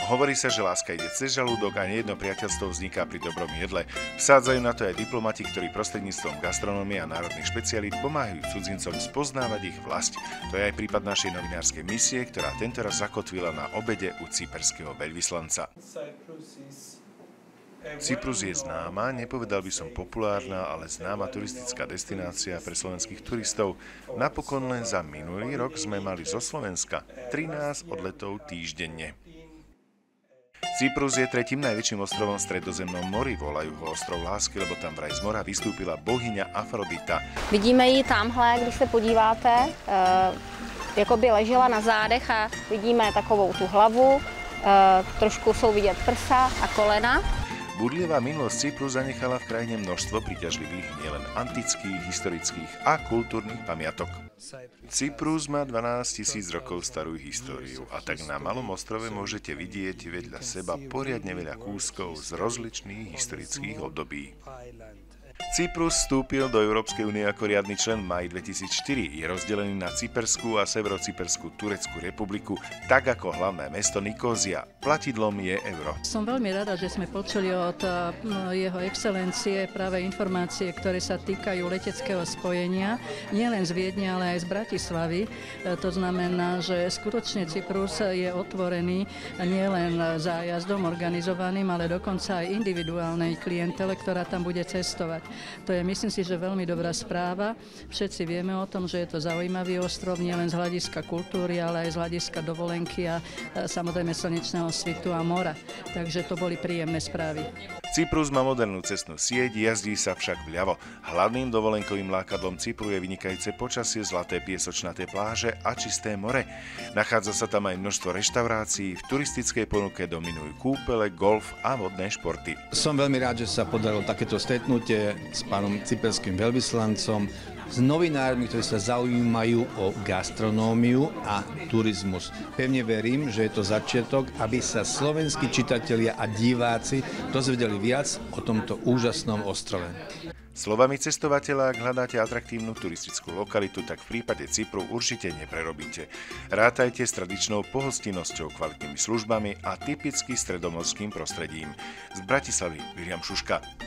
Hovorí sa, že láska ide cez žalúdok a nejedno priateľstvo vzniká pri dobrom jedle. Vsádzajú na to aj diplomati, ktorí prostredníctvom gastronómie a národných špecialít pomáhajú cudzincom spoznávať ich vlasť. To je aj prípad našej novinárskej misie, ktorá tentoraz zakotvila na obede u cyperského veľvyslanca. Cyprus je známa, nepovedal by som populárna, ale známa turistická destinácia pre slovenských turistov. Napokon len za minulý rok sme mali zo Slovenska 13 odletov týždenne. Cyprus je tretím najväčším ostrovom v Stredozemnom mori. Volajú ho ostrov lásky, lebo tam vraj z mora vystúpila bohyňa Afrodita. Vidíme ji tamhle, když se podíváte, jakoby ležela na zádech a vidíme takovou tu hlavu, trošku jsou vidět prsa a kolena. Búrlivá minulosť Cypru zanechala v krajine množstvo príťažlivých nielen antických, historických a kultúrnych pamiatok. Cyprus má 12 000 rokov starú históriu a tak na malom ostrove môžete vidieť vedľa seba poriadne veľa kúskov z rozličných historických období. Cyprus vstúpil do Európskej únie ako riadny člen v máji 2004. Je rozdelený na Cyperskú a Severocyperskú Tureckú republiku, tak ako hlavné mesto Nikózia. Platidlom je euro. Som veľmi rada, že sme počuli od jeho excelencie práve informácie, ktoré sa týkajú leteckého spojenia, nielen z Viedne, ale aj z Bratislavy. To znamená, že skutočne Cyprus je otvorený nielen zájazdom organizovaným, ale dokonca aj individuálnej klientele, ktorá tam bude cestovať. To je, myslím si, že veľmi dobrá správa. Všetci vieme o tom, že je to zaujímavý ostrov, nielen z hľadiska kultúry, ale aj z hľadiska dovolenky a samozrejme slnečného svitu a mora. Takže to boli príjemné správy. Cyprus má modernú cestnú sieť, jazdí sa však vľavo. Hlavným dovolenkovým lákadlom Cypru je vynikajúce počasie, zlaté piesočnaté pláže a čisté more. Nachádza sa tam aj množstvo reštaurácií, v turistickej ponuke dominujú kúpele, golf a vodné športy. Som veľmi rád, že sa podarilo takéto stretnutie s pánom cyperským veľvyslancom, s novinármi, ktorí sa zaujímajú o gastronómiu a turizmus. Pevne verím, že je to začiatok, aby sa slovenskí čitatelia a diváci dozvedeli viac o tomto úžasnom ostrove. Slovami cestovateľa, ak hľadáte atraktívnu turistickú lokalitu, tak v prípade Cypru určite neprerobíte. Rátajte s tradičnou pohostinnosťou, kvalitnými službami a typicky stredomorským prostredím. Z Bratislavy Viliam Šuška.